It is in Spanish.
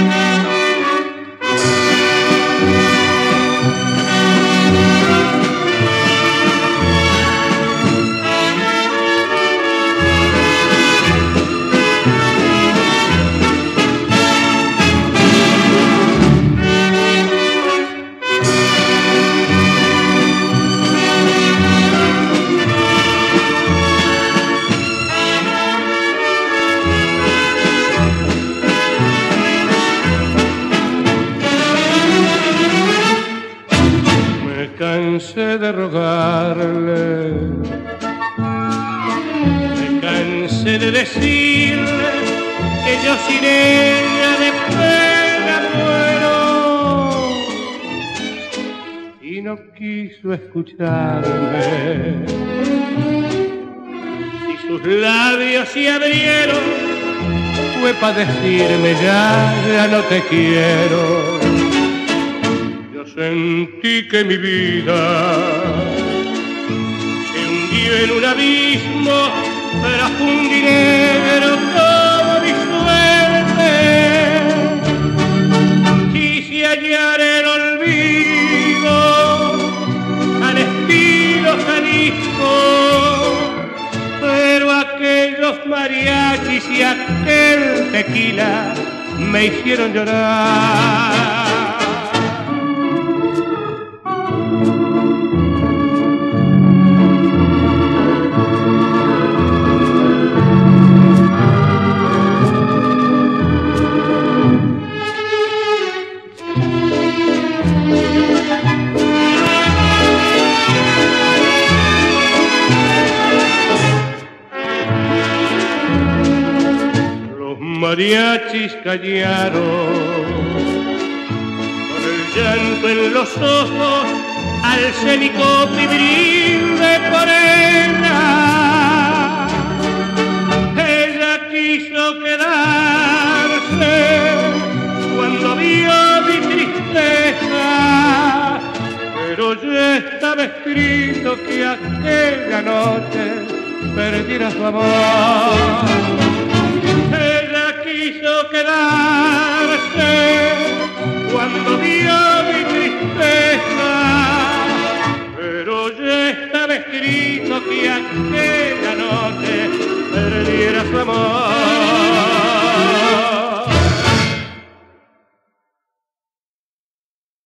Cansé de rogarle, me cansé de decirle que yo sin ella de pena muero, y no quiso escucharme. Y sus labios se abrieron, fue pa' decirme ya no te quiero. Sentí que mi vida se hundió en un abismo profundo y negro como mi suerte. Quise hallar el olvido al estilo Jalisco, pero aquellos mariachis y aquel tequila me hicieron llorar. Mariachis callaron, con el llanto en los ojos, alcé mi copa y brindé por ella. Ella quiso quedarse cuando vio mi tristeza, pero ya estaba escrito que aquella noche perdiera su amor. Quiso quedarse cuando vio mi tristeza, pero ya estaba escrito que aquel